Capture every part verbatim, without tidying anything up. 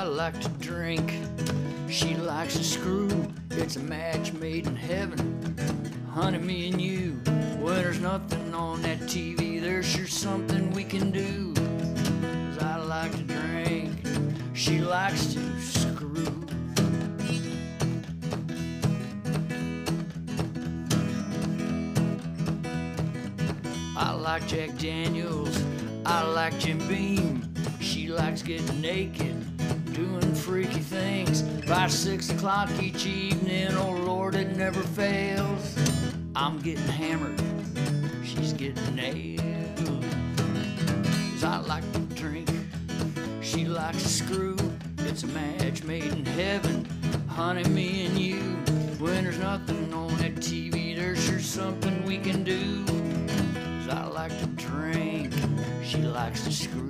I like to drink, she likes to screw. It's a match made in heaven, honey, me and you. When there's nothing on that T V, there's sure something we can do. 'Cause I like to drink, she likes to screw. I like Jack Daniels, I like Jim Beam. She likes getting naked, doing freaky things. By six o'clock each evening, oh Lord, it never fails. I'm getting hammered, she's getting nailed. 'Cause I like to drink, she likes to screw. It's a match made in heaven, honey, me and you. When there's nothing on that T V, there's sure something we can do. 'Cause I like to drink, she likes to screw.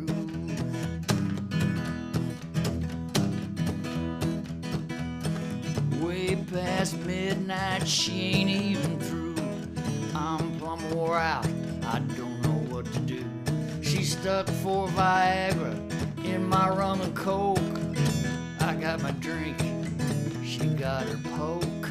Way past midnight, she ain't even through. I'm plumb wore out, I don't know what to do. She's stuck for Viagra in my rum and coke. I got my drink, she got her poke.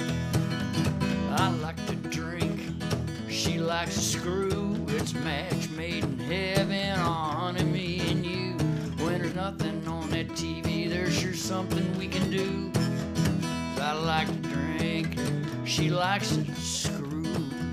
I like to drink, she likes to screw. It's a match made in heaven, oh honey, me and you. When there's nothing on that T V, there's sure something we can do. I like to drink, she likes to screw.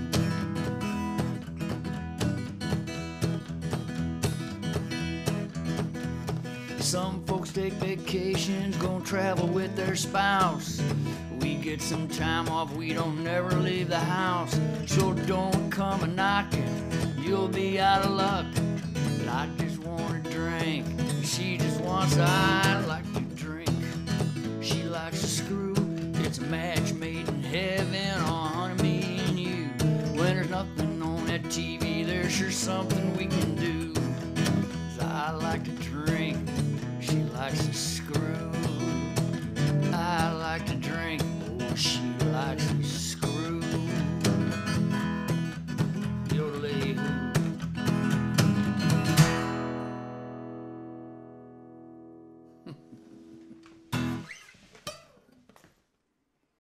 Some folks take vacations, gonna travel with their spouse. We get some time off, we don't never leave the house. So don't come a knocking, you'll be out of luck. But I just want to drink, she just wants. I like to drink, she likes to screw. It's a match made in heaven, oh honey, me and you. When there's nothing on that T V, there's sure something we can do. 'Cause I like to drink, she likes to screw.